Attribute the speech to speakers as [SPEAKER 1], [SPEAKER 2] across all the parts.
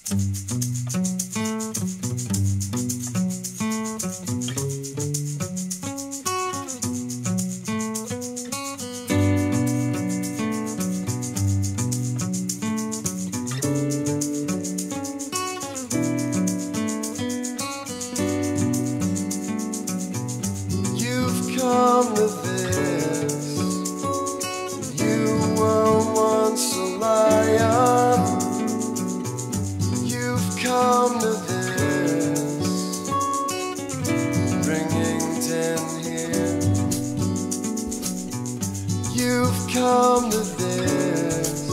[SPEAKER 1] Come to this. You were once a lion. You've come to this, bringing 10 here. You've come to this.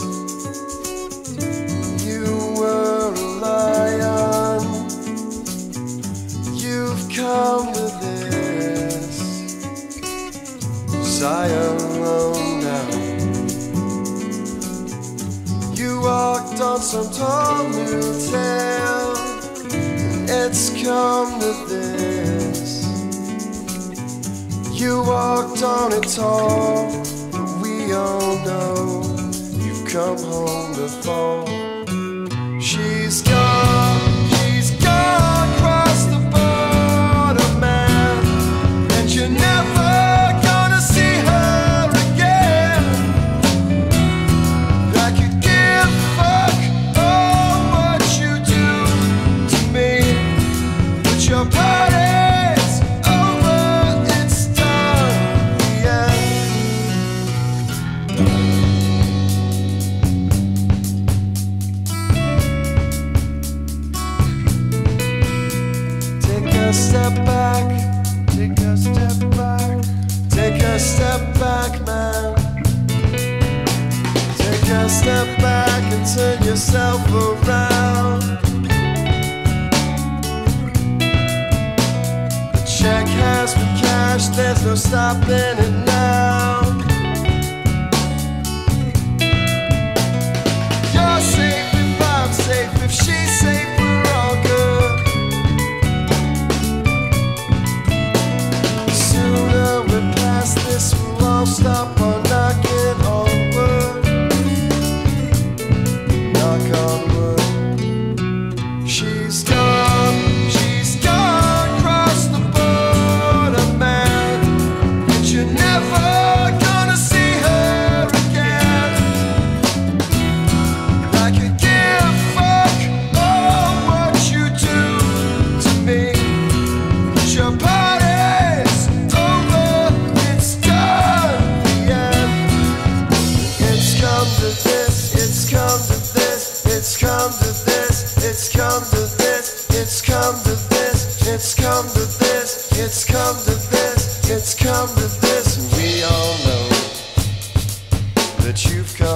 [SPEAKER 1] You were a lion. You've come to this. Zion now. You walked on some tall new tale, and it's come to this. You walked on it tall, but we all know you've come home to fall. She's gone across the border, man, and you never step back, take a step back, take a step back, man. Take a step back and turn yourself around. The check has been cashed, there's no stopping it now. You're safe if I'm safe, if she's safe, we're all good. This will all stop on knocking on wood. Knock on wood. She's gone across the border, man, but you're never gonna see her again. I could give a fuck what you do to me, but your party's over. It's come to this, it's come to this, it's come to this, it's come to this, it's come to this, it's come to this, it's come to this, it's come to this, and we all know that you've come